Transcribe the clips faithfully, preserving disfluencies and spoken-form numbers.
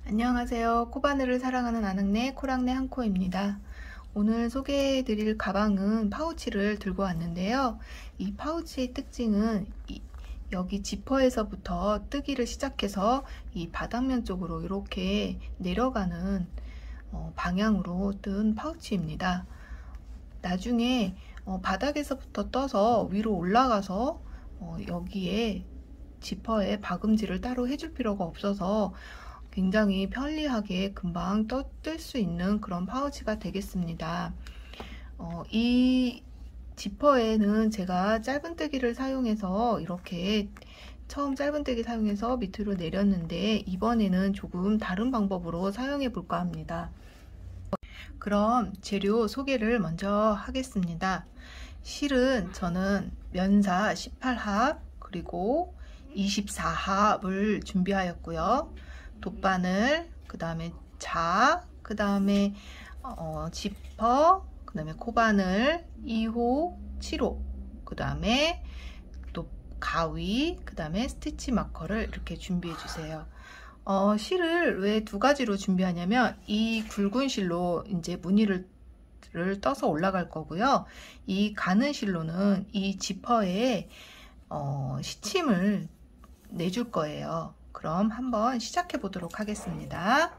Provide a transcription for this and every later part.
안녕하세요. 코바늘을 사랑하는 아낙네 코랑네 한코입니다. 오늘 소개해드릴 가방은 파우치를 들고 왔는데요. 이 파우치의 특징은 이, 여기 지퍼에서부터 뜨기를 시작해서 이 바닥면 쪽으로 이렇게 내려가는 어, 방향으로 뜬 파우치입니다. 나중에 어, 바닥에서부터 떠서 위로 올라가서 어, 여기에 지퍼에 박음질을 따로 해줄 필요가 없어서 굉장히 편리하게 금방 뜰 수 있는 그런 파우치가 되겠습니다. 어, 이 지퍼에는 제가 짧은뜨기를 사용해서 이렇게 처음 짧은뜨기 사용해서 밑으로 내렸는데 이번에는 조금 다른 방법으로 사용해 볼까 합니다. 그럼 재료 소개를 먼저 하겠습니다. 실은 저는 면사 십팔 합 그리고 이십사 합을 준비하였고요. 돗바늘, 그 다음에 자, 그 다음에 어, 지퍼, 그 다음에 코바늘 이 호, 칠 호, 그 다음에 또 가위, 그 다음에 스티치 마커를 이렇게 준비해 주세요. 어, 실을 왜 두 가지로 준비하냐면 이 굵은 실로 이제 무늬를 떠서 올라갈 거고요. 이 가는 실로는 이 지퍼에 어, 시침을 내줄 거예요. 그럼 한번 시작해 보도록 하겠습니다.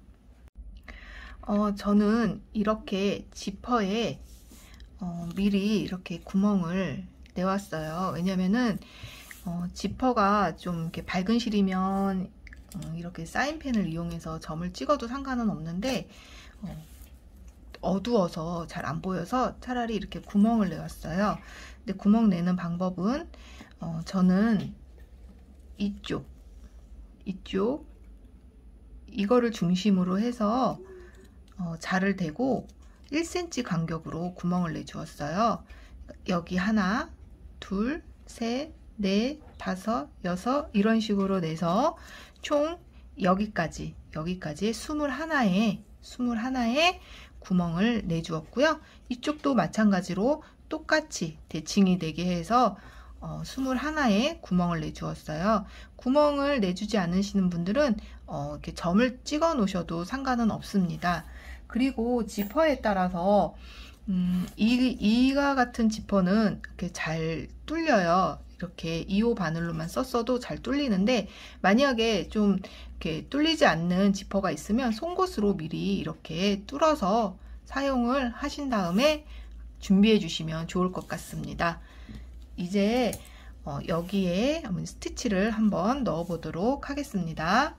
어, 저는 이렇게 지퍼에 어, 미리 이렇게 구멍을 내왔어요. 왜냐면은 어, 지퍼가 좀 이렇게 밝은 실이면 어, 이렇게 사인펜을 이용해서 점을 찍어도 상관은 없는데 어, 어두워서 잘 안 보여서 차라리 이렇게 구멍을 내왔어요. 근데 구멍 내는 방법은 어, 저는 이쪽 이쪽 이거를 중심으로 해서 어, 자를 대고 일 센티미터 간격으로 구멍을 내 주었어요. 여기 하나, 둘, 셋, 넷, 다섯, 여섯 이런 식으로 내서 총 여기까지 여기까지 스물하나에 스물하나에 구멍을 내 주었고요. 이쪽도 마찬가지로 똑같이 대칭이 되게 해서 어, 스물하나에 구멍을 내 주었어요. 구멍을 내주지 않으시는 분들은 어, 이렇게 점을 찍어 놓으셔도 상관은 없습니다. 그리고 지퍼에 따라서 음, 이, 이가 같은 지퍼는 이렇게 잘 뚫려요. 이렇게 이 호 바늘로만 썼어도 잘 뚫리는데 만약에 좀 이렇게 뚫리지 않는 지퍼가 있으면 송곳으로 미리 이렇게 뚫어서 사용을 하신 다음에 준비해 주시면 좋을 것 같습니다. 이제 어, 여기에 스티치를 한번 넣어 보도록 하겠습니다.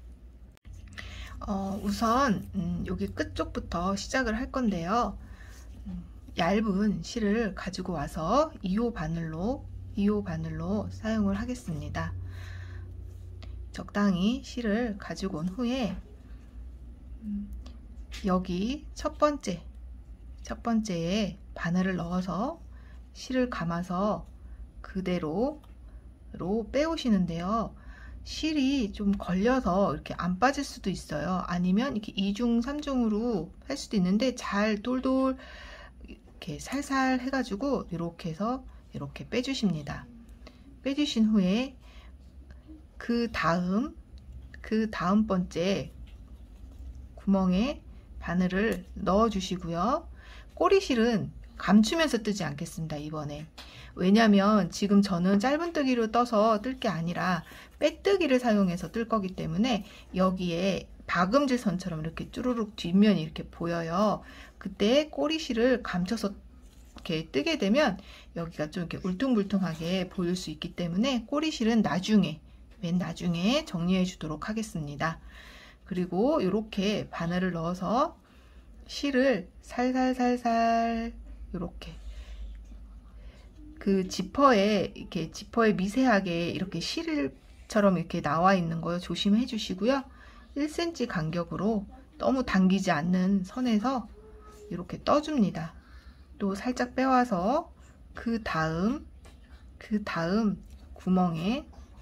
어, 우선 음, 여기 끝쪽부터 시작을 할 건데요. 음, 얇은 실을 가지고 와서 이 호 바늘로 이 호 바늘로 사용을 하겠습니다. 적당히 실을 가지고 온 후에 음, 여기 첫 번째 첫 번째에 바늘을 넣어서 실을 감아서 그대로 빼오시는데요. 실이 좀 걸려서 이렇게 안 빠질 수도 있어요. 아니면 이렇게 이중, 삼중으로 할 수도 있는데 잘 돌돌 이렇게 살살 해가지고 이렇게 해서 이렇게 빼주십니다. 빼주신 후에 그 다음 그 다음 번째 구멍에 바늘을 넣어 주시고요. 꼬리실은 감추면서 뜨지 않겠습니다. 이번에 왜냐면 지금 저는 짧은뜨기로 떠서 뜰 게 아니라 빼뜨기를 사용해서 뜰 거기 때문에 여기에 박음질 선처럼 이렇게 쭈루룩 뒷면이 이렇게 보여요. 그때 꼬리실을 감춰서 이렇게 뜨게 되면 여기가 좀 이렇게 울퉁불퉁하게 보일 수 있기 때문에 꼬리실은 나중에 맨 나중에 정리해 주도록 하겠습니다. 그리고 이렇게 바늘을 넣어서 실을 살살살살 이렇게 그 지퍼에 이렇게 지퍼에 미세하게 이렇게 실처럼 이렇게 나와 있는 거 조심해 주시고요. 일 센티미터 간격으로 너무 당기지 않는 선에서 이렇게 떠줍니다. 또 살짝 빼와서 그 다음 그 다음 구멍에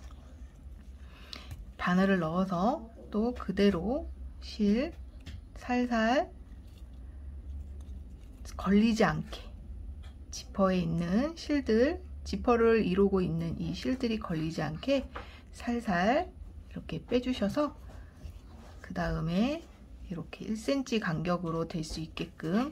바늘을 넣어서 또 그대로 실 살살 걸리지 않게 지퍼에 있는 실들, 지퍼를 이루고 있는 이 실들이 걸리지 않게 살살 이렇게 빼주셔서 그 다음에 이렇게 일 센티미터 간격으로 될 수 있게끔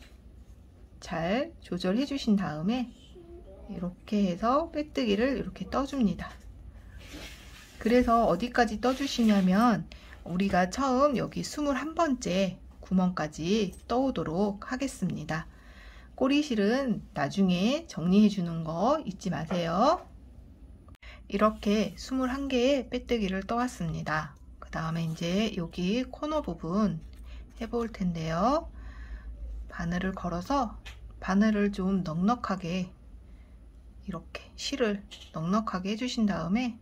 잘 조절해 주신 다음에 이렇게 해서 빼뜨기를 이렇게 떠줍니다. 그래서 어디까지 떠주시냐면 우리가 처음 여기 이십일 번째 구멍까지 떠오도록 하겠습니다. 꼬리실은 나중에 정리해 주는 거 잊지 마세요. 이렇게 이십일 개의 빼뜨기를 떠왔습니다. 그 다음에 이제 여기 코너 부분 해볼 텐데요. 바늘을 걸어서 바늘을 좀 넉넉하게 이렇게 실을 넉넉하게 해주신 다음에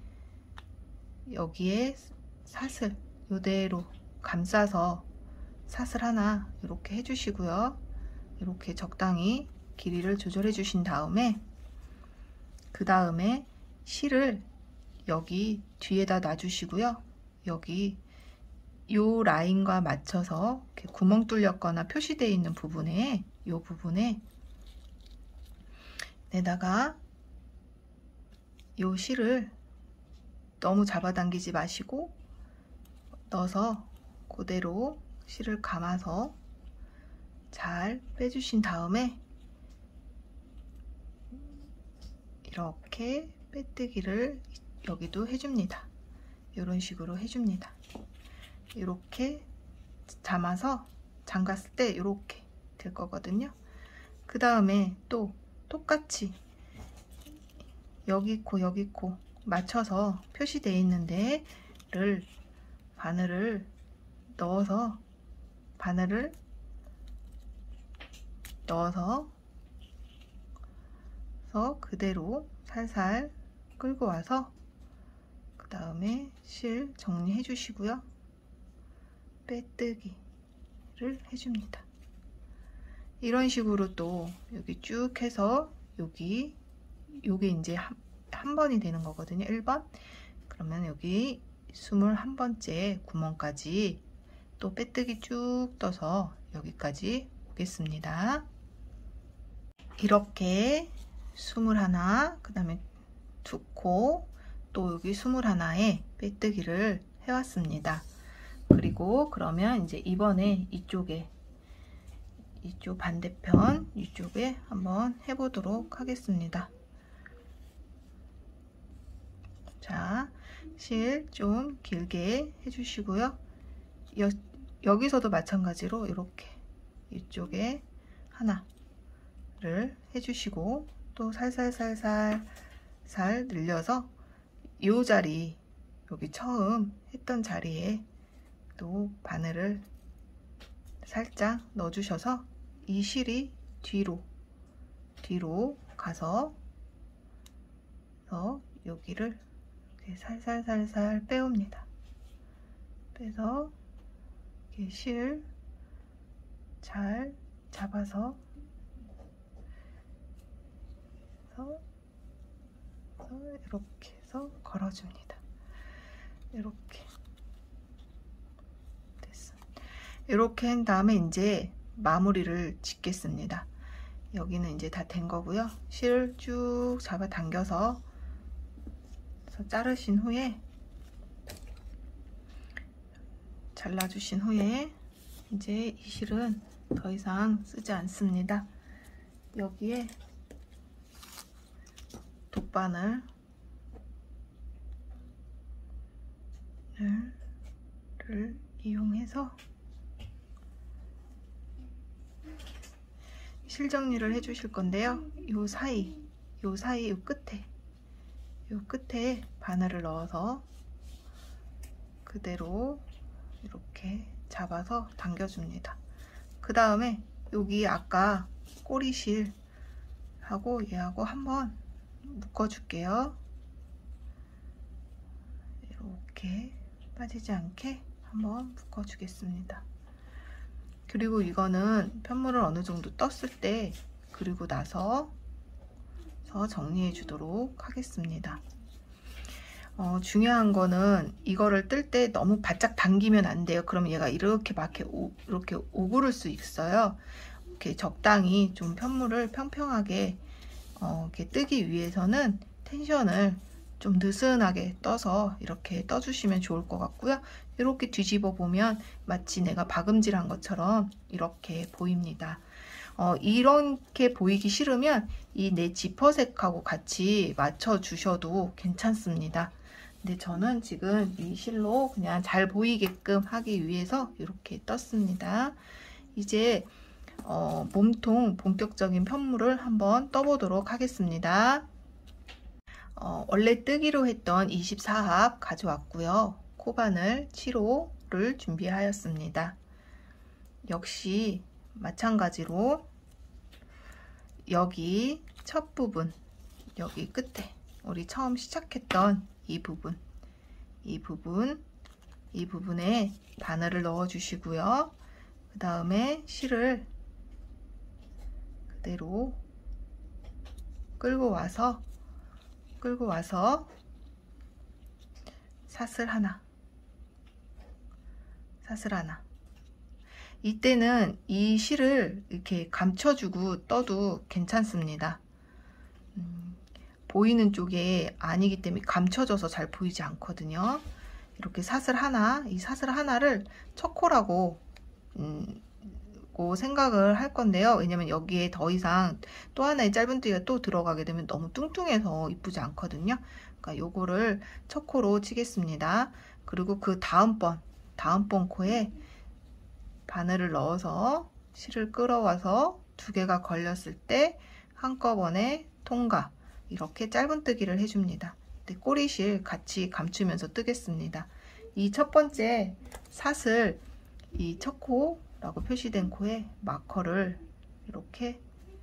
여기에 사슬 이대로 감싸서 사슬 하나 이렇게 해주시고요. 이렇게 적당히 길이를 조절해 주신 다음에 그 다음에 실을 여기 뒤에다 놔주시고요. 여기 요 라인과 맞춰서 이렇게 구멍 뚫렸거나 표시되어 있는 부분에 요 부분에 내다가 요 실을 너무 잡아당기지 마시고 넣어서 그대로 실을 감아서 잘 빼주신 다음에 이렇게 빼뜨기를 여기도 해줍니다. 이런 식으로 해줍니다. 이렇게 감아서 잠갔을 때 이렇게 될 거거든요. 그 다음에 또 똑같이 여기 코 여기 코 맞춰서 표시되어 있는 데를 바늘을 넣어서 바늘을 넣어서 그대로 살살 끌고 와서 그 다음에 실 정리해 주시고요. 빼뜨기를 해줍니다. 이런 식으로 또 여기 쭉 해서 여기 요게 이제 한, 한 번이 되는 거거든요. 일 번. 그러면 여기 이십일 번째 구멍까지 또 빼뜨기 쭉 떠서 여기까지 오겠습니다. 이렇게 이십일, 그 다음에 두 코, 또 여기 이십일에 빼뜨기를 해왔습니다. 그리고 그러면 이제 이번에 이쪽에 이쪽 반대편 이쪽에 한번 해보도록 하겠습니다. 자, 실 좀 길게 해주시고요. 여, 여기서도 마찬가지로 이렇게 이쪽에 하나를 해주시고 또 살살살살 살 늘려서 이 자리 여기 처음 했던 자리에 또 바늘을 살짝 넣어주셔서 이 실이 뒤로 뒤로 가서 여기를 이렇게 살살살살 빼옵니다. 빼서 이렇게 실 잘 잡아서 이렇게 해서 걸어줍니다. 이렇게 됐어. 이렇게 한 다음에 이제 마무리를 짓겠습니다. 여기는 이제 다 된 거고요. 실을 쭉 잡아 당겨서 자르신 후에 잘라주신 후에 이제 이 실은 더 이상 쓰지 않습니다. 여기에 돗바늘을 이용해서 실 정리를 해 주실 건데요. 요 사이, 요 사이, 요 끝에, 요 끝에 바늘을 넣어서 그대로 이렇게 잡아서 당겨줍니다. 그 다음에 여기 아까 꼬리실 하고 얘하고 한번 묶어줄게요. 이렇게 빠지지 않게 한번 묶어주겠습니다. 그리고 이거는 편물을 어느 정도 떴을 때 그리고 나서 정리해 주도록 하겠습니다. 어, 중요한 거는 이거를 뜰 때 너무 바짝 당기면 안 돼요. 그럼 얘가 이렇게 막 이렇게, 오, 이렇게 오그를 수 있어요. 이렇게 적당히 좀 편물을 평평하게 어, 이렇게 뜨기 위해서는 텐션을 좀 느슨하게 떠서 이렇게 떠주시면 좋을 것 같고요. 이렇게 뒤집어 보면 마치 내가 박음질한 것처럼 이렇게 보입니다. 어, 이렇게 보이기 싫으면 이 내 지퍼색하고 같이 맞춰 주셔도 괜찮습니다. 근데 저는 지금 이 실로 그냥 잘 보이게끔 하기 위해서 이렇게 떴습니다. 이제 어, 몸통 본격적인 편물을 한번 떠보도록 하겠습니다. 어, 원래 뜨기로 했던 이십사 합 가져왔고요. 코바늘 칠 호를 준비하였습니다. 역시 마찬가지로 여기 첫 부분, 여기 끝에 우리 처음 시작했던 이 부분, 이 부분, 이 부분에 바늘을 넣어 주시고요. 그 다음에 실을 그대로 끌고 와서 끌고 와서 사슬 하나, 사슬 하나. 이때는 이 실을 이렇게 감춰주고 떠도 괜찮습니다. 음, 보이는 쪽에 아니기 때문에 감춰져서 잘 보이지 않거든요. 이렇게 사슬 하나, 이 사슬 하나를 첫 코라고 음, 생각을 할 건데요. 왜냐면 여기에 더 이상 또 하나의 짧은뜨기가 또 들어가게 되면 너무 뚱뚱해서 이쁘지 않거든요. 그러니까 요거를 첫 코로 치겠습니다. 그리고 그 다음번, 다음번 코에 바늘을 넣어서 실을 끌어와서 두 개가 걸렸을 때 한꺼번에 통과, 이렇게 짧은뜨기를 해줍니다. 꼬리실 같이 감추면서 뜨겠습니다. 이 첫 번째 사슬, 이 첫 코라고 표시된 코에 마커를 이렇게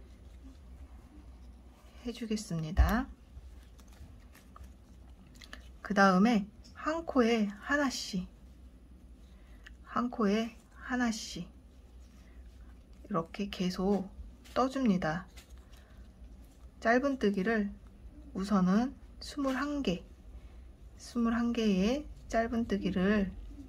해주겠습니다. 그 다음에 한 코에 하나씩, 한 코에 하나씩 이렇게 계속 떠줍니다. 짧은뜨기를 우선은 스물한 개, 스물한 개의 짧은뜨기를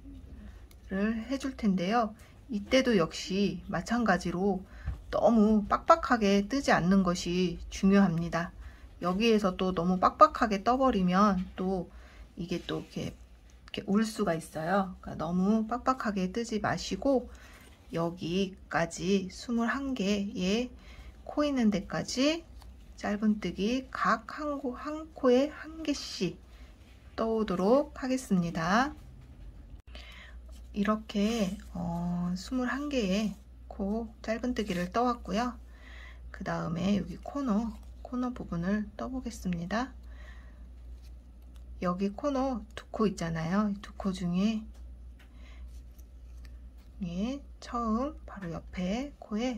해줄 텐데요. 이때도 역시 마찬가지로 너무 빡빡하게 뜨지 않는 것이 중요합니다. 여기에서 또 너무 빡빡하게 떠버리면 또 이게 또 이렇게, 이렇게 울 수가 있어요. 그러니까 너무 빡빡하게 뜨지 마시고 여기까지 스물한 개의 코 있는 데까지 짧은뜨기 각 한 코, 한 코에 한 개씩 떠오도록 하겠습니다. 이렇게 어, 스물한 개의 코 짧은뜨기를 떠왔고요. 그 다음에 여기 코너, 코너 부분을 떠보겠습니다. 여기 코너 두 코 있잖아요. 두 코 중에 예, 처음 바로 옆에 코에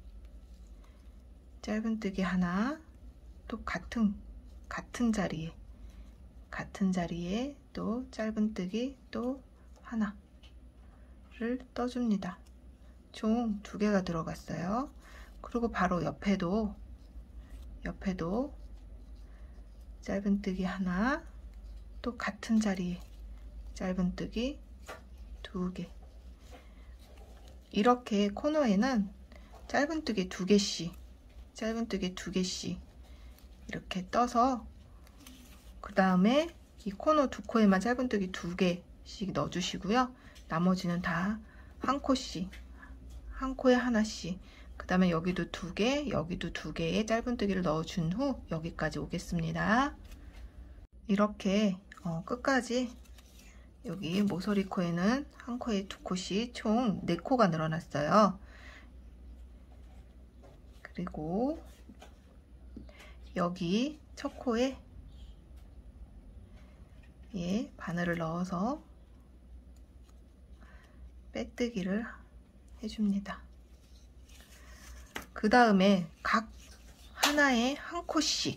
짧은뜨기 하나, 또 같은 같은 자리에 같은 자리에 또 짧은뜨기 또 하나를 떠줍니다. 총 두 개가 들어갔어요. 그리고 바로 옆에도 옆에도 짧은뜨기 하나, 또 같은 자리에 짧은뜨기 두 개. 이렇게 코너에는 짧은뜨기 두 개씩, 짧은뜨기 두 개씩 이렇게 떠서 그 다음에 이 코너 두 코에만 짧은뜨기 두 개씩 넣어주시고요. 나머지는 다 한 코씩, 한 코에 하나씩, 그 다음에 여기도 두 개, 여기도 두 개의 짧은뜨기를 넣어준 후 여기까지 오겠습니다. 이렇게 어, 끝까지 여기 모서리 코에는 한 코에 두 코씩 총 네 코가 늘어났어요. 그리고 여기 첫 코에 예, 바늘을 넣어서 빼뜨기를 해줍니다. 그 다음에 각 하나에 한 코씩,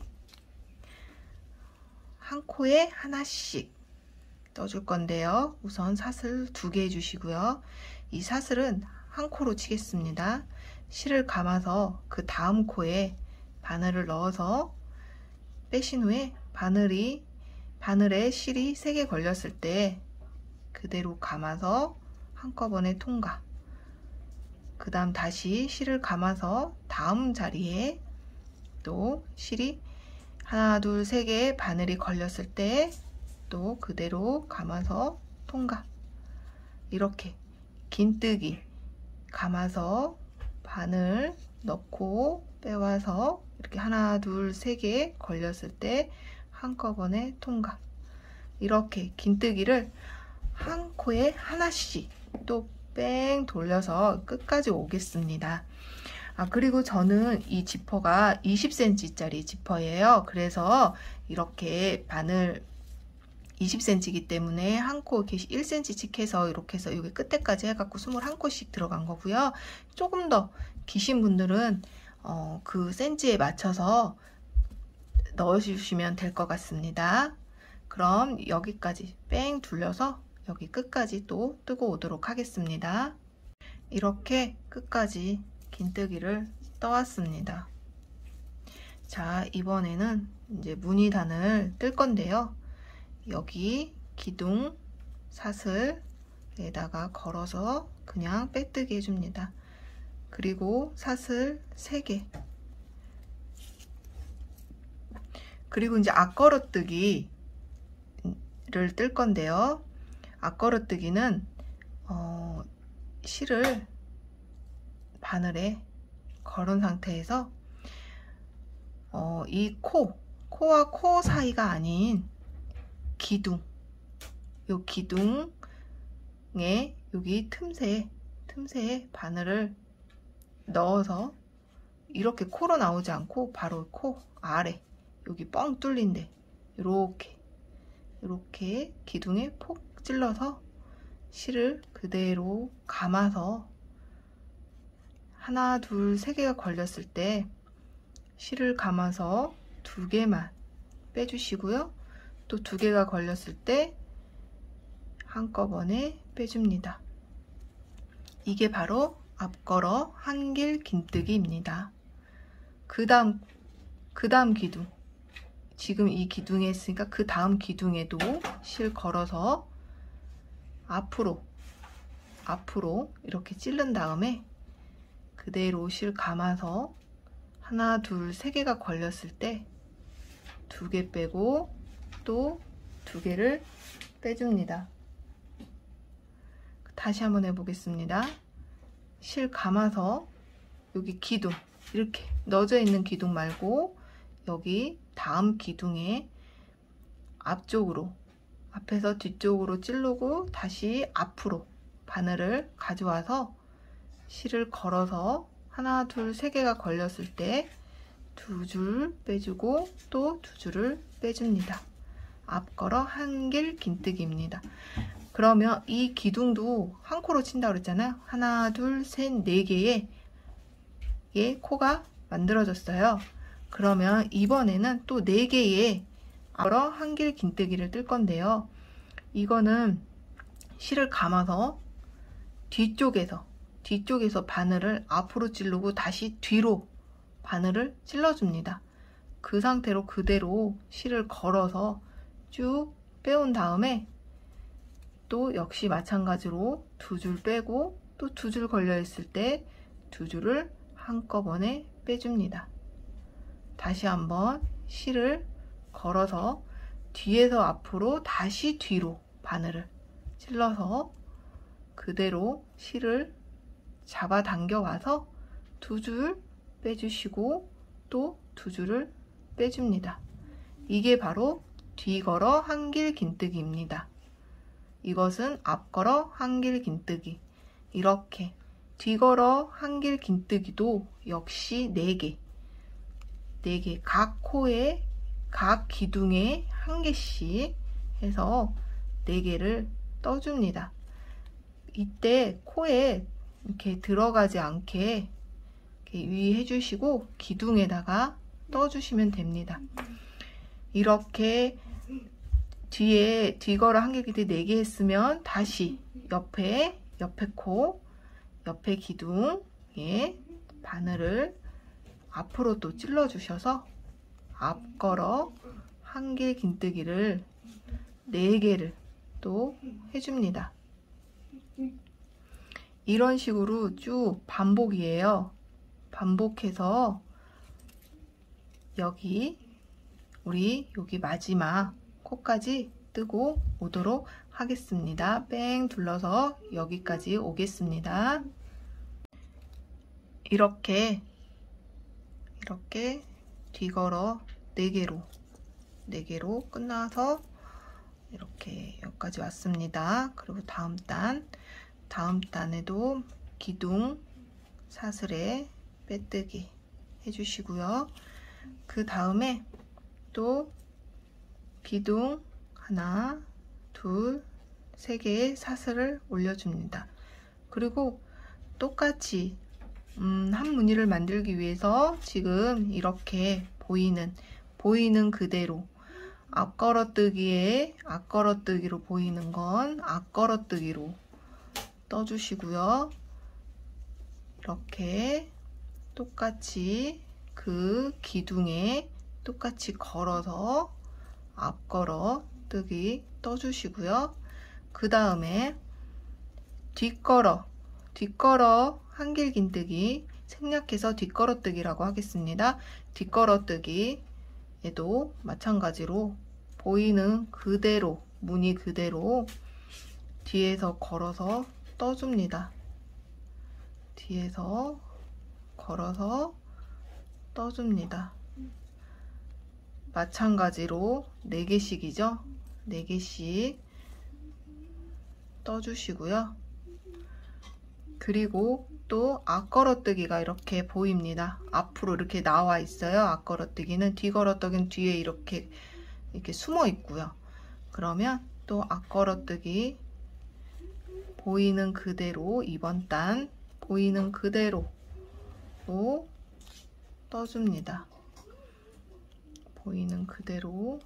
한 코에 하나씩 떠줄 건데요. 우선 사슬 두 개 해주시고요. 이 사슬은 한 코로 치겠습니다. 실을 감아서 그 다음 코에 바늘을 넣어서 빼신 후에 바늘이 바늘에 실이 세 개 걸렸을 때 그대로 감아서 한꺼번에 통과. 그 다음 다시 실을 감아서 다음 자리에 또 실이 하나, 둘, 세 개의 바늘이 걸렸을 때 또 그대로 감아서 통과. 이렇게 긴뜨기 감아서 바늘 넣고 빼와서 이렇게 하나, 둘, 세 개 걸렸을 때 한꺼번에 통과. 이렇게 긴뜨기를 한 코에 하나씩 또 뺑 돌려서 끝까지 오겠습니다. 아, 그리고 저는 이 지퍼가 이십 센티미터짜리 지퍼예요. 그래서 이렇게 바늘 이십 센티미터이기 때문에 한 코 이렇게 일 센티미터씩 해서 이렇게 해서 여기 끝에까지 해갖고 이십일 코씩 들어간 거고요. 조금 더 기신 분들은 어, 그 센치에 맞춰서 넣어주시면 될 것 같습니다. 그럼 여기까지 뺑 둘러서 여기 끝까지 또 뜨고 오도록 하겠습니다. 이렇게 끝까지 긴뜨기를 떠왔습니다. 자, 이번에는 이제 무늬단을 뜰 건데요. 여기 기둥 사슬에다가 걸어서 그냥 빼뜨기 해줍니다. 그리고 사슬 세 개. 그리고 이제 앞걸어뜨기를 뜰 건데요. 앞걸어뜨기는 어, 실을 바늘에 걸은 상태에서 어, 이 코, 코와 코 사이가 아닌 기둥, 요 기둥에 여기 틈새에 틈새에 바늘을 넣어서 이렇게 코로 나오지 않고 바로 코 아래 여기 뻥 뚫린데 이렇게 이렇게 기둥에 폭 찔러서 실을 그대로 감아서 하나, 둘, 세 개가 걸렸을 때 실을 감아서 두 개만 빼주시고요. 또 두 개가 걸렸을 때 한꺼번에 빼줍니다. 이게 바로 앞걸어 한길 긴뜨기입니다. 그 다음 그 다음 기둥, 지금 이 기둥에 있으니까 그 다음 기둥에도 실 걸어서 앞으로 앞으로 이렇게 찌른 다음에 그대로 실 감아서 하나, 둘, 세 개가 걸렸을 때 두 개 빼고 또 두 개를 빼줍니다. 다시 한번 해보겠습니다. 실 감아서 여기 기둥 이렇게 넣어져 있는 기둥 말고 여기 다음 기둥에 앞쪽으로 앞에서 뒤쪽으로 찌르고 다시 앞으로 바늘을 가져와서 실을 걸어서 하나, 둘, 세 개가 걸렸을 때 두 줄 빼주고 또 두 줄을 빼줍니다. 앞걸어 한길 긴뜨기입니다. 그러면 이 기둥도 한 코로 친다고 그랬잖아요. 하나, 둘, 셋, 네 개의 예, 코가 만들어졌어요. 그러면 이번에는 또 네 개의 앞걸어 한길 긴뜨기를 뜰 건데요. 이거는 실을 감아서 뒤쪽에서 뒤쪽에서 바늘을 앞으로 찌르고 다시 뒤로 바늘을 찔러줍니다. 그 상태로 그대로 실을 걸어서 쭉 빼온 다음에 또 역시 마찬가지로 두 줄 빼고 또 두 줄 걸려 있을 때 두 줄을 한꺼번에 빼줍니다. 다시 한번 실을 걸어서 뒤에서 앞으로 다시 뒤로 바늘을 찔러서 그대로 실을 잡아당겨 와서 두 줄 빼주시고 또 두 줄을 빼줍니다. 이게 바로 뒤걸어 한길 긴뜨기입니다. 이것은 앞걸어 한길 긴뜨기. 이렇게 뒤걸어 한길 긴뜨기도 역시 네 개, 네 개 각 코에 각 기둥에 한 개씩 해서 네 개를 떠줍니다. 이때 코에 이렇게 들어가지 않게 이렇게 유의해 주시고 기둥에다가 떠주시면 됩니다. 이렇게 뒤에 뒤걸어 한길 긴뜨기 네 개 했으면 다시 옆에 옆에 코 옆에 기둥에 바늘을 앞으로 또 찔러 주셔서 앞걸어 한길 긴뜨기를 네 개를 또 해줍니다. 이런 식으로 쭉 반복이에요. 반복해서 여기 우리 여기 마지막 코까지 뜨고 오도록 하겠습니다. 뺑 둘러서 여기까지 오겠습니다. 이렇게 이렇게 뒤걸어 네 개로 네 개로 끝나서 이렇게 여기까지 왔습니다. 그리고 다음 단 다음 단에도 기둥 사슬에 빼뜨기 해주시고요. 그 다음에 또 기둥 하나 둘 세 개의 사슬을 올려줍니다. 그리고 똑같이 음, 한 무늬를 만들기 위해서 지금 이렇게 보이는 보이는 그대로 앞걸어뜨기에 앞걸어뜨기로 보이는 건 앞걸어뜨기로 떠주시고요. 이렇게 똑같이 그 기둥에 똑같이 걸어서 앞걸어뜨기 떠주시고요. 그 다음에 뒷걸어 뒷걸어 한길긴뜨기 생략해서 뒷걸어뜨기라고 하겠습니다. 뒷걸어뜨기에도 마찬가지로 보이는 그대로 무늬 그대로 뒤에서 걸어서 떠줍니다. 뒤에서 걸어서 떠줍니다. 마찬가지로 네 개씩이죠. 네 개씩 떠주시고요. 그리고 또 앞걸어뜨기가 이렇게 보입니다. 앞으로 이렇게 나와 있어요. 앞걸어뜨기는 뒤걸어뜨기는 뒤에 이렇게 이렇게 숨어 있고요. 그러면 또 앞걸어뜨기 보이는 그대로 이번 단 보이는 그대로 또 떠줍니다. 보이는 그대로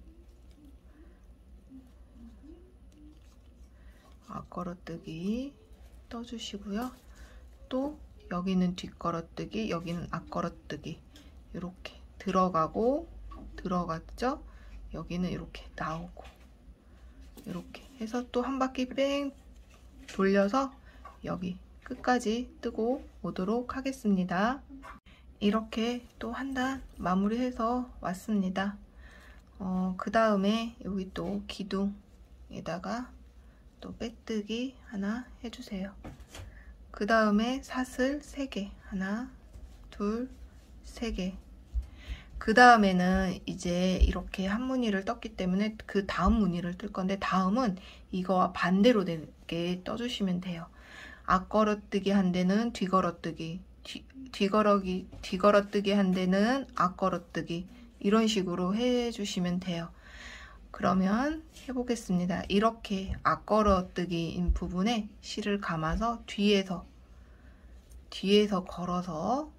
앞걸어뜨기 떠주시고요. 또 여기는 뒷걸어뜨기, 여기는 앞걸어뜨기 이렇게 들어가고 들어갔죠? 여기는 이렇게 나오고 이렇게 해서 또 한 바퀴 뺑 돌려서 여기 끝까지 뜨고 오도록 하겠습니다. 이렇게 또 한 단 마무리해서 왔습니다. 어, 그 다음에 여기 또 기둥에다가 또 빼뜨기 하나 해주세요. 그 다음에 사슬 세 개 하나 둘 세 개 그 다음에는 이제 이렇게 한 무늬를 떴기 때문에 그 다음 무늬를 뜰 건데 다음은 이거와 반대로 되게 떠주시면 돼요. 앞걸어뜨기 한 데는 뒤걸어뜨기 뒤, 뒤걸어기, 뒤걸어뜨기 한 데는 앞걸어뜨기 이런 식으로 해주시면 돼요. 그러면 해보겠습니다. 이렇게 앞걸어뜨기인 부분에 실을 감아서 뒤에서 뒤에서 걸어서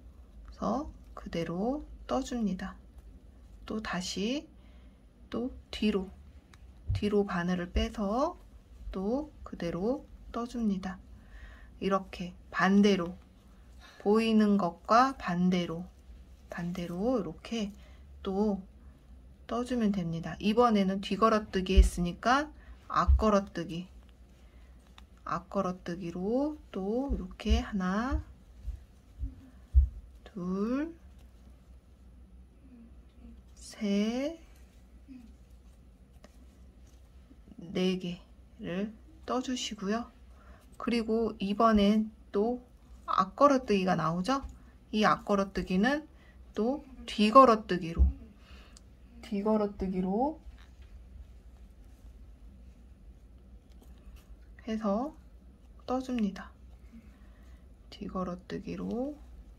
그대로 떠줍니다. 또 다시 또 뒤로 뒤로 바늘을 빼서 또 그대로 떠줍니다. 이렇게 반대로 보이는 것과 반대로 반대로 이렇게 또 떠주면 됩니다. 이번에는 뒤걸어뜨기 했으니까 앞걸어뜨기 앞걸어뜨기로 또 이렇게 하나 둘 셋 네 개를 떠주시고요. 그리고 이번엔 또 앞걸어뜨기가 나오죠. 이 앞걸어뜨기는 또 뒤걸어뜨기로 뒤걸어뜨기로 해서 떠줍니다. 뒤걸어뜨기로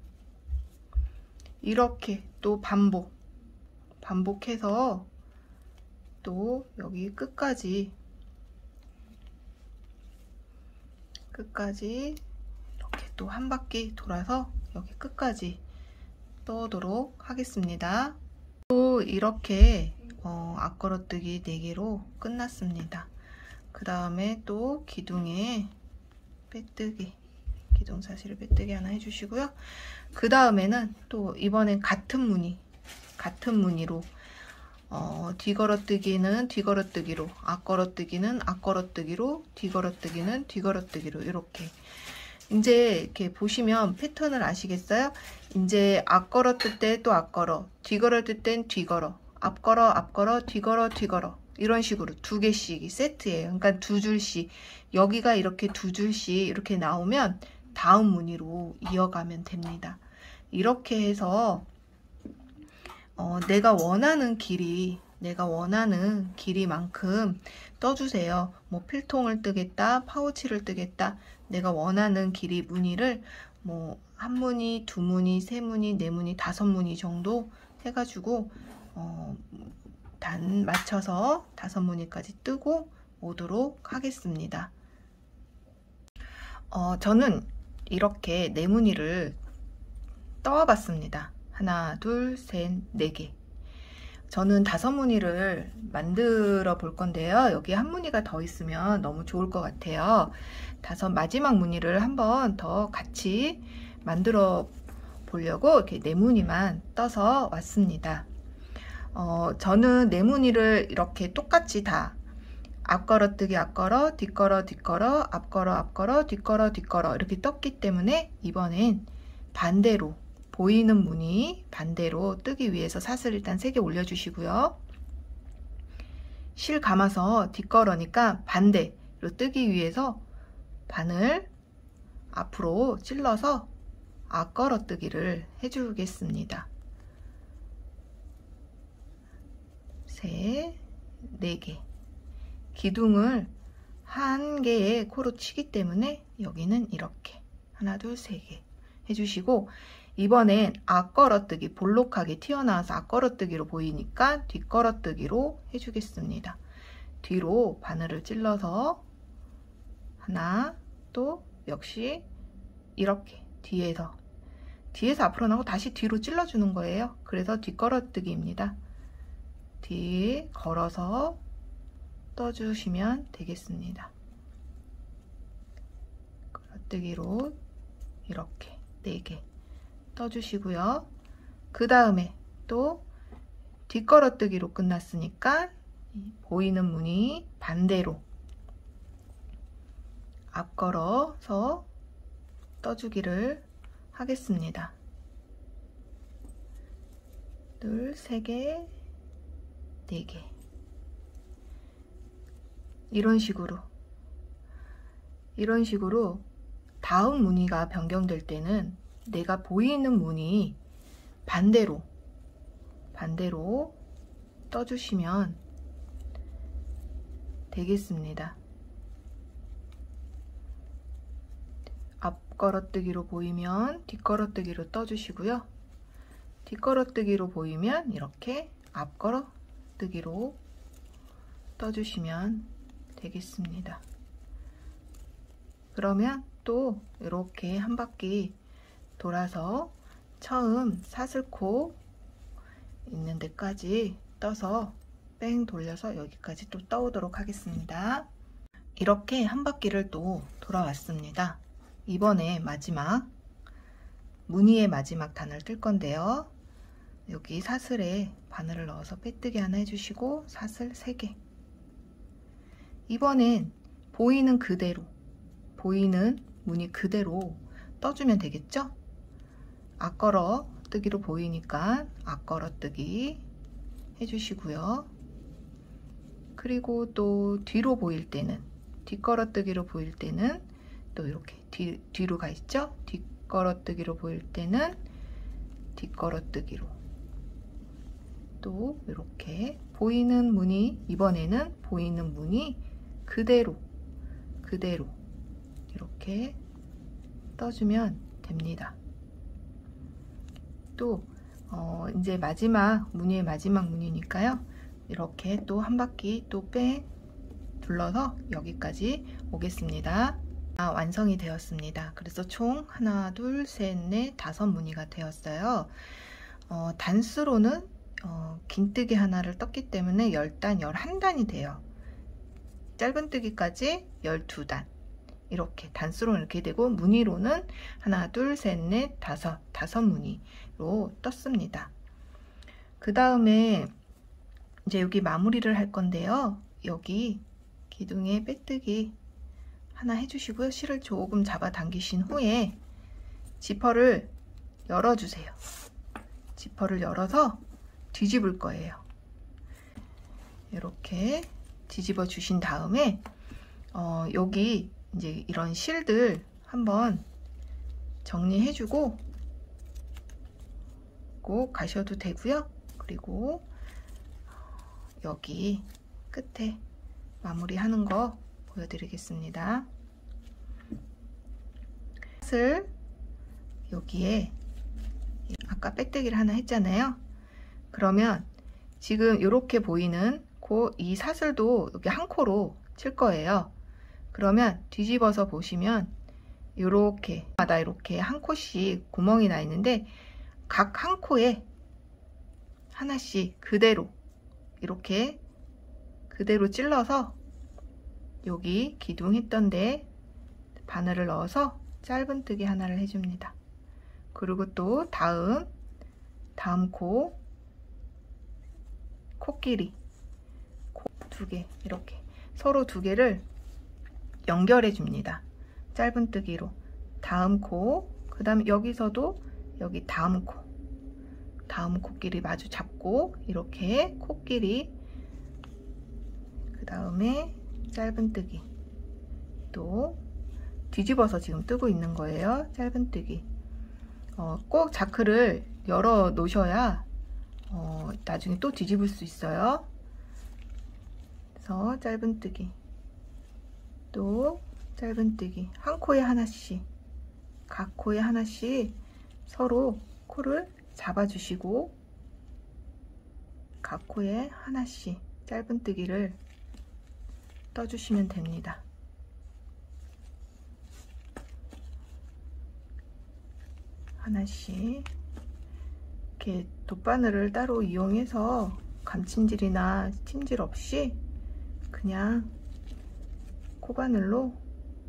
이렇게 또 반복 반복해서 또 여기 끝까지 끝까지 이렇게 또 한 바퀴 돌아서 여기 끝까지 떠오도록 하겠습니다. 또 이렇게 어, 앞걸어뜨기 네 개로 끝났습니다. 그 다음에 또 기둥에 빼뜨기 기둥 사슬을 빼뜨기 하나 해주시고요. 그 다음에는 또 이번엔 같은 무늬 같은 무늬로 어, 뒤걸어뜨기는 뒤걸어뜨기로 앞걸어뜨기는 앞걸어뜨기로 뒤걸어뜨기는 뒤걸어뜨기로 이렇게 이제 이렇게 보시면 패턴을 아시겠어요? 이제 앞걸어뜰 때 또 앞걸어 뒤걸어뜰 땐 뒤걸어 앞걸어 앞걸어 뒤걸어 뒤걸어 이런 식으로 두 개씩 세트예요. 그러니까 두 줄씩, 여기가 이렇게 두 줄씩 이렇게 나오면 다음 무늬로 이어가면 됩니다. 이렇게 해서 어, 내가 원하는 길이 내가 원하는 길이만큼 떠주세요. 뭐 필통을 뜨겠다, 파우치를 뜨겠다, 내가 원하는 길이 무늬를 뭐 한 무늬, 두 무늬, 세 무늬, 네 무늬, 다섯 무늬 정도 해가지고 어, 단 맞춰서 다섯 무늬까지 뜨고 오도록 하겠습니다. 어, 저는 이렇게 네 무늬를 떠와 봤습니다. 하나, 둘, 셋, 네 개. 저는 다섯 무늬를 만들어 볼 건데요. 여기 한 무늬가 더 있으면 너무 좋을 것 같아요. 다섯 마지막 무늬를 한번 더 같이 만들어 보려고 이렇게 네 무늬만 떠서 왔습니다. 어, 저는 네 무늬를 이렇게 똑같이 다 앞걸어뜨기 앞걸어 뒷걸어 뒷걸어 앞걸어 앞걸어 뒷걸어 뒷걸어 이렇게 떴기 때문에 이번엔 반대로 보이는 무늬 반대로 뜨기 위해서 사슬 일단 세 개 올려주시고요. 실 감아서 뒷걸어니까 반대로 뜨기 위해서 바늘 앞으로 찔러서 앞걸어뜨기를 해주겠습니다. 셋, 네 개. 기둥을 한 개의 코로 치기 때문에 여기는 이렇게 하나, 둘, 세 개 해주시고, 이번엔 앞걸어뜨기 볼록하게 튀어나와서 앞걸어뜨기로 보이니까 뒷걸어뜨기로 해주겠습니다. 뒤로 바늘을 찔러서 하나, 또 역시 이렇게 뒤에서 뒤에서 앞으로 나오고 다시 뒤로 찔러주는 거예요. 그래서 뒷걸어뜨기입니다. 뒤에 걸어서 떠주시면 되겠습니다. 걸어뜨기로 이렇게 네 개 떠주시고요. 그 다음에 또 뒷걸어뜨기로 끝났으니까 보이는 무늬 반대로 앞걸어서 떠주기를 하겠습니다. 둘, 세 개, 네 개. 이런 식으로 이런 식으로 다음 무늬가 변경될 때는 내가 보이는 무늬 반대로 반대로 떠주시면 되겠습니다. 앞걸어뜨기로 보이면 뒷걸어뜨기로 떠주시고요. 뒷걸어뜨기로 보이면 이렇게 앞걸어뜨기로 떠주시면 되겠습니다. 그러면 또 이렇게 한 바퀴 돌아서 처음 사슬코 있는 데까지 떠서 뺑 돌려서 여기까지 또 떠오도록 하겠습니다. 이렇게 한 바퀴를 또 돌아왔습니다. 이번에 마지막 무늬의 마지막 단을 뜰 건데요. 여기 사슬에 바늘을 넣어서 빼뜨기 하나 해주시고 사슬 세 개. 이번엔 보이는 그대로 보이는 무늬 그대로 떠주면 되겠죠? 앞걸어 뜨기로 보이니까 앞걸어 뜨기 해주시고요. 그리고 또 뒤로 보일 때는 뒷걸어 뜨기로 보일 때는 또 이렇게 뒤, 뒤로 가 있죠? 뒷걸어 뜨기로 보일 때는 뒷걸어 뜨기로 또 이렇게 보이는 무늬, 이번에는 보이는 무늬 그대로 그대로 이렇게 떠주면 됩니다. 또 어, 이제 마지막 무늬의 마지막 무늬니까요. 이렇게 또 한 바퀴 또 뺑 둘러서 여기까지 오겠습니다. 아, 완성이 되었습니다. 그래서 총 하나, 둘, 셋, 넷, 다섯 무늬가 되었어요. 어, 단수로는 어, 긴뜨기 하나를 떴기 때문에 십 단, 십일 단이 돼요. 짧은뜨기까지 십이 단. 이렇게 단수로는 이렇게 되고, 무늬로는 하나, 둘, 셋, 넷, 다섯, 다섯 무늬로 떴습니다. 그 다음에 이제 여기 마무리를 할 건데요. 여기 기둥에 빼뜨기 하나 해주시고요. 실을 조금 잡아 당기신 후에 지퍼를 열어주세요. 지퍼를 열어서 뒤집을 거예요. 이렇게 뒤집어 주신 다음에 어, 여기 이제 이런 실들 한번 정리해주고 꼭 가셔도 되고요. 그리고 여기 끝에 마무리하는 거 보여드리겠습니다. 샷을 여기에 아까 빽대기를 하나 했잖아요. 그러면 지금 이렇게 보이는 그 이 사슬도 여기 한 코로 칠 거예요. 그러면 뒤집어서 보시면 이렇게 마다 이렇게 한 코씩 구멍이 나 있는데 각 한 코에 하나씩 그대로 이렇게 그대로 찔러서 여기 기둥했던 데 바늘을 넣어서 짧은뜨기 하나를 해줍니다. 그리고 또 다음 다음 코 코끼리 코 두 개 이렇게 서로 두 개를 연결해 줍니다. 짧은뜨기로 다음 코, 그 다음에 여기서도 여기 다음 코 다음 코끼리 마주 잡고 이렇게 코끼리, 그 다음에 짧은뜨기, 또 뒤집어서 지금 뜨고 있는 거예요. 짧은뜨기. 어, 꼭 자크를 열어 놓으셔야 어, 나중에 또 뒤집을 수 있어요. 그래서 짧은뜨기, 또 짧은뜨기, 한 코에 하나씩, 각 코에 하나씩 서로 코를 잡아주시고 각 코에 하나씩 짧은뜨기를 떠주시면 됩니다. 하나씩 이렇게 돗바늘을 따로 이용해서 감침질이나 침질 없이 그냥 코바늘로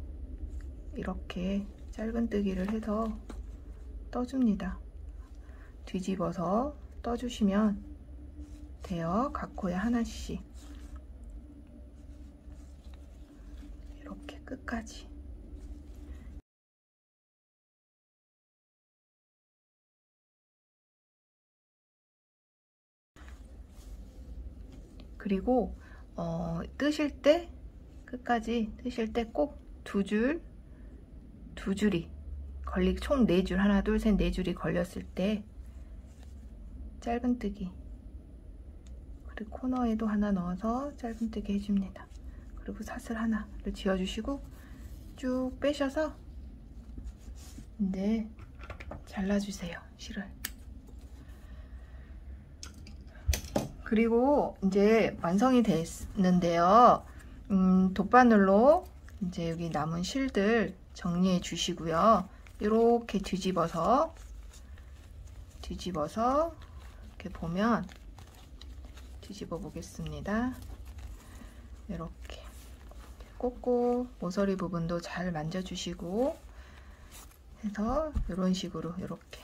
이렇게 짧은뜨기를 해서 떠줍니다. 뒤집어서 떠주시면 돼요. 각 코에 하나씩 이렇게 끝까지. 그리고 어, 뜨실 때 끝까지 뜨실 때 꼭 두 줄, 두 줄이 걸리, 총 네 줄, 하나, 둘, 셋, 네 줄이 걸렸을 때 짧은뜨기, 그리고 코너에도 하나 넣어서 짧은뜨기 해줍니다. 그리고 사슬 하나를 지어주시고 쭉 빼셔서 이제 잘라주세요, 실을. 그리고 이제 완성이 됐는데요. 음, 돗바늘로 이제 여기 남은 실들 정리해 주시고요. 이렇게 뒤집어서 뒤집어서 이렇게 보면, 뒤집어 보겠습니다. 이렇게 꽂고 모서리 부분도 잘 만져 주시고 해서 이런 식으로 이렇게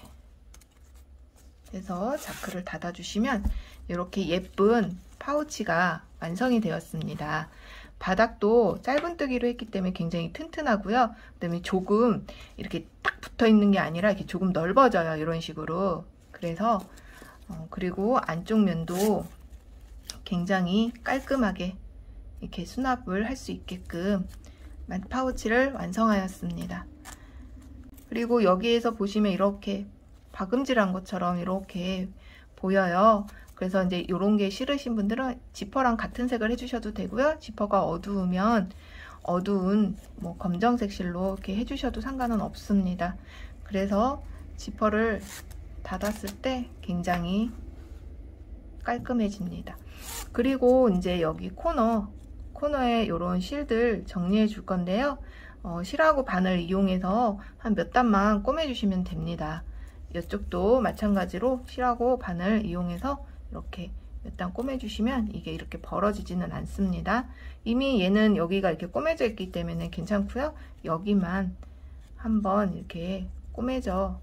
해서 자크를 닫아 주시면 이렇게 예쁜 파우치가 완성이 되었습니다. 바닥도 짧은뜨기로 했기 때문에 굉장히 튼튼하고요. 그다음에 조금 이렇게 딱 붙어 있는 게 아니라 이렇게 조금 넓어져요. 이런 식으로. 그래서 어, 그리고 안쪽 면도 굉장히 깔끔하게 이렇게 수납을 할 수 있게끔 파우치를 완성하였습니다. 그리고 여기에서 보시면 이렇게 박음질한 것처럼 이렇게 보여요. 그래서 이제 이런 게 싫으신 분들은 지퍼랑 같은 색을 해주셔도 되고요. 지퍼가 어두우면 어두운 뭐 검정색 실로 이렇게 해주셔도 상관은 없습니다. 그래서 지퍼를 닫았을 때 굉장히 깔끔해집니다. 그리고 이제 여기 코너 코너에 이런 실들 정리해 줄 건데요. 어, 실하고 바늘 이용해서 한 몇 단만 꼬매 주시면 됩니다. 이쪽도 마찬가지로 실하고 바늘 이용해서 이렇게 몇 단 꼬매 주시면 이게 이렇게 벌어지지는 않습니다. 이미 얘는 여기가 이렇게 꼬매져 있기 때문에 괜찮고요. 여기만 한번 이렇게 꼬매져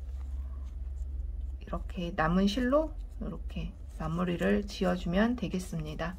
이렇게 남은 실로 이렇게 마무리를 지어주면 되겠습니다.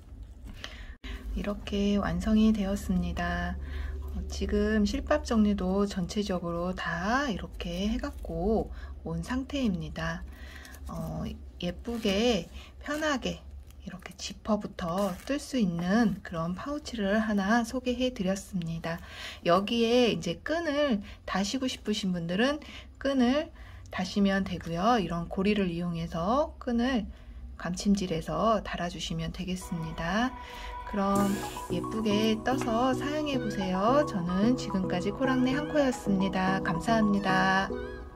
이렇게 완성이 되었습니다. 어, 지금 실밥 정리도 전체적으로 다 이렇게 해갖고 온 상태입니다. 어, 예쁘게 편하게 이렇게 지퍼부터 뜰 수 있는 그런 파우치를 하나 소개해 드렸습니다. 여기에 이제 끈을 다시고 싶으신 분들은 끈을 다시면 되고요. 이런 고리를 이용해서 끈을 감침질해서 달아주시면 되겠습니다. 그럼 예쁘게 떠서 사용해 보세요. 저는 지금까지 코랑네 한코였습니다. 감사합니다.